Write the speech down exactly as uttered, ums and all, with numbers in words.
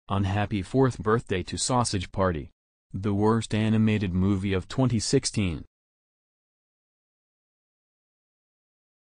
Unhappy fourth birthday to Sausage Party. The worst animated movie of twenty sixteen.